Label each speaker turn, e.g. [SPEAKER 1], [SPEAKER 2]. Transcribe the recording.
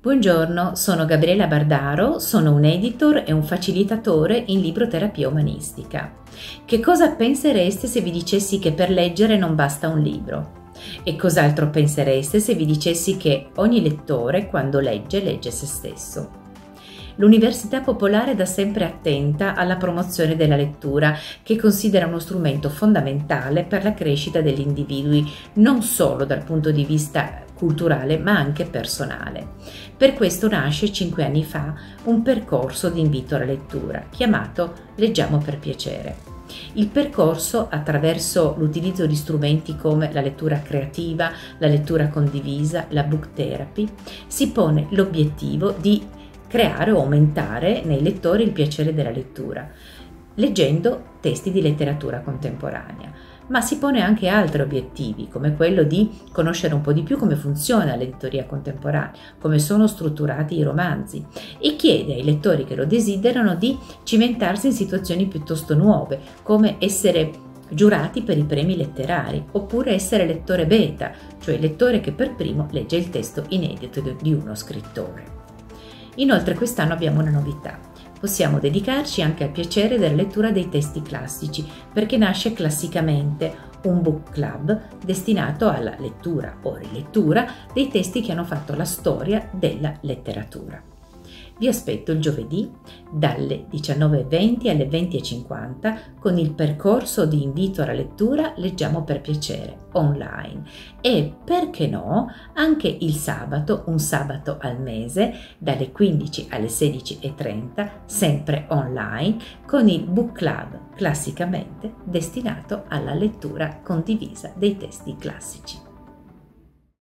[SPEAKER 1] Buongiorno, sono Gabriela Bardaro, sono un editor e un facilitatore in libroterapia umanistica. Che cosa pensereste se vi dicessi che per leggere non basta un libro? E cos'altro pensereste se vi dicessi che ogni lettore, quando legge, legge se stesso? L'Università Popolare è da sempre attenta alla promozione della lettura, che considera uno strumento fondamentale per la crescita degli individui, non solo dal punto di vista culturale ma anche personale. Per questo nasce 5 anni fa un percorso di invito alla lettura chiamato Leggiamo per piacere. Il percorso, attraverso l'utilizzo di strumenti come la lettura creativa, la lettura condivisa, la book therapy, si pone l'obiettivo di creare o aumentare nei lettori il piacere della lettura, leggendo testi di letteratura contemporanea. Ma si pone anche altri obiettivi, come quello di conoscere un po' di più come funziona l'editoria contemporanea, come sono strutturati i romanzi, e chiede ai lettori che lo desiderano di cimentarsi in situazioni piuttosto nuove, come essere giurati per i premi letterari, oppure essere lettore beta, cioè lettore che per primo legge il testo inedito di uno scrittore. Inoltre quest'anno abbiamo una novità. Possiamo dedicarci anche al piacere della lettura dei testi classici, perché nasce classicamente un book club destinato alla lettura o rilettura dei testi che hanno fatto la storia della letteratura. Vi aspetto il giovedì dalle 19:20 alle 20:50 con il percorso di invito alla lettura Leggiamo per piacere online e, perché no, anche il sabato, un sabato al mese, dalle 15 alle 16:30, sempre online, con il book club classicamente destinato alla lettura condivisa dei testi classici.